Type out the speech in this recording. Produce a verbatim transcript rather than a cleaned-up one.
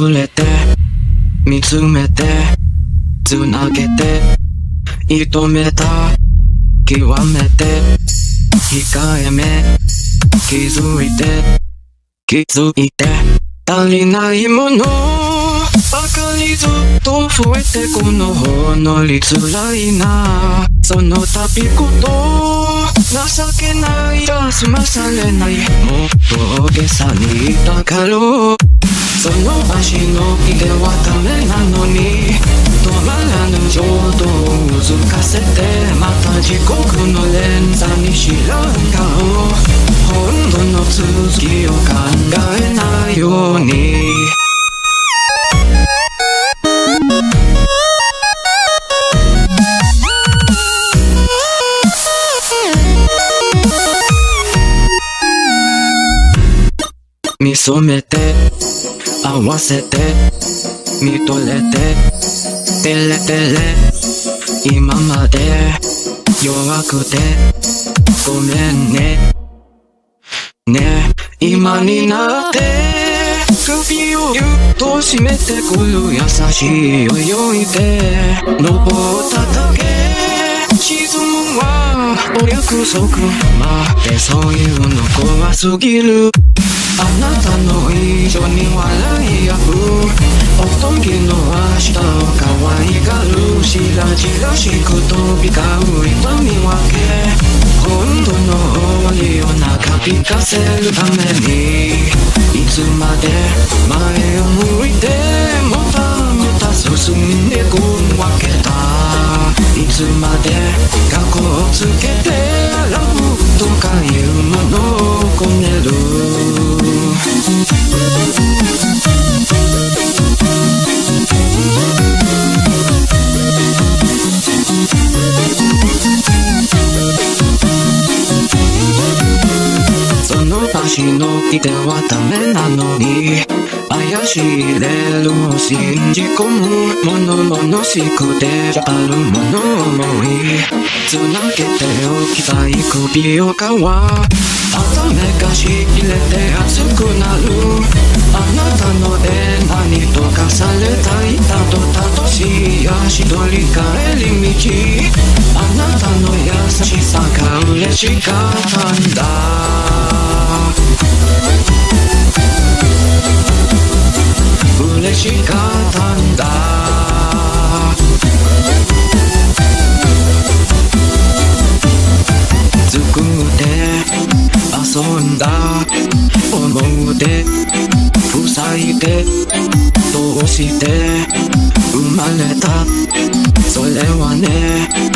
触れて見つめてつなげて射めた極めて控えめ気づいて気づいて足りないものばかりずっと増えてこのほのり辛いなその度ごと情けないじゃ済まされないもっと大げさに言いたかろうその足の木ではダメなのに止まらぬ衝動をうずかせてまた地獄の連鎖に知らん顔本当の続きを考えないように見初めて合わせて見とれててれてれ今まで弱くてごめんねね今になって首をぎゅっと締めてくる優しい泳いで登っただけ沈むわお約束待ってそういうの怖すぎるあなたの以上に笑い合うおとぎの明日を可愛がるしらじらしく飛び交う痛み分け今度の終わりを長引かせるためにいつまで前を向いてもたもた進んでくわけだいつまで過去をつけてラブとかいうものをこねるその足の木ではダメなのに怪しいレールを信じ込むものものしくてじゃあるもの思いつなげておきたい首を皮頭がしびれて熱くなるあなたのエナに溶かされた板と楽しい足取り帰り道あなたの優しさが嬉しかったんだ嬉しかったんだずくって遊んだ思うて塞いでどうして生まれたそれはね